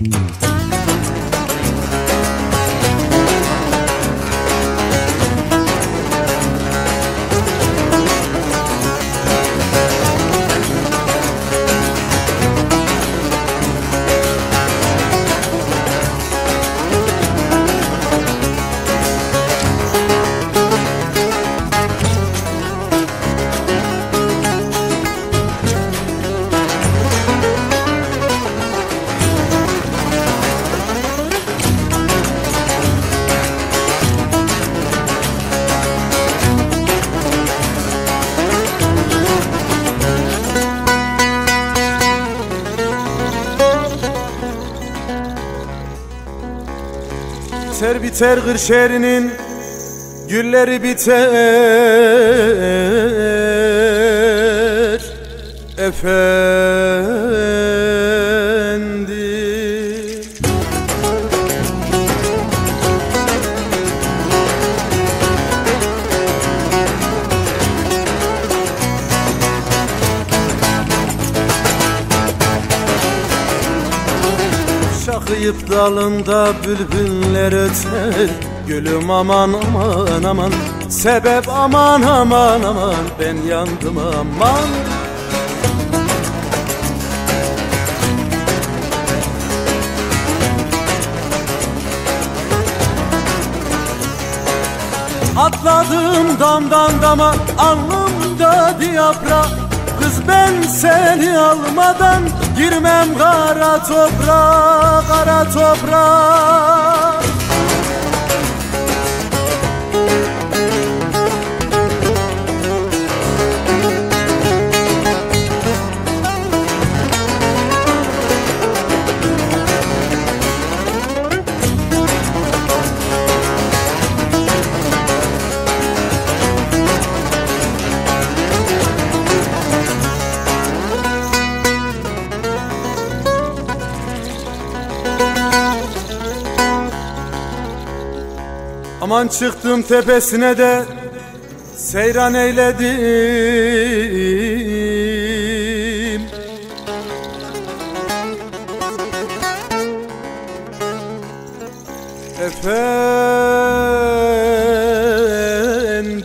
Biter biter Kırşehir'in gülleri biter efendim. Şakıyıp dalında bülbüller öter, gülüm aman aman aman, sebep aman aman aman, ben yandım aman. Atladım damdan dama, alnımda diyafra. Kız ben seni almadan girmem kara toprağa, kara toprağa. Aman çıktım tepesine de seyran eyledim. Efendim,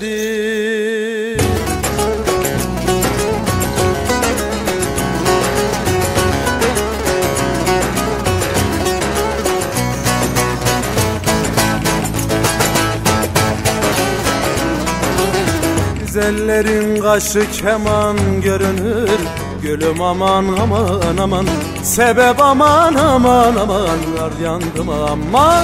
güzellerin kaşı keman görünür, gülüm aman aman aman, sebep aman aman aman, yar yandım aman.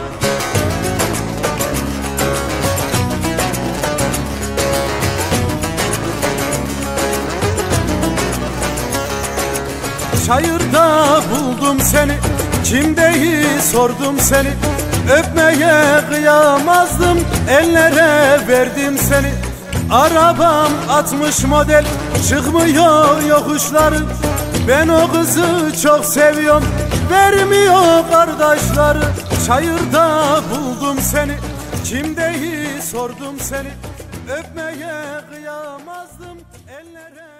Çayırda buldum seni, kimdeyi sordum seni, öpmeye kıyamazdım, ellere verdim seni. Arabam 60 model, çıkmıyor yokuşları, ben o kızı çok seviyorum, vermiyor kardeşleri. Çayırda buldum seni, kimdeyi sordum seni, öpmeye kıyamazdım, ellere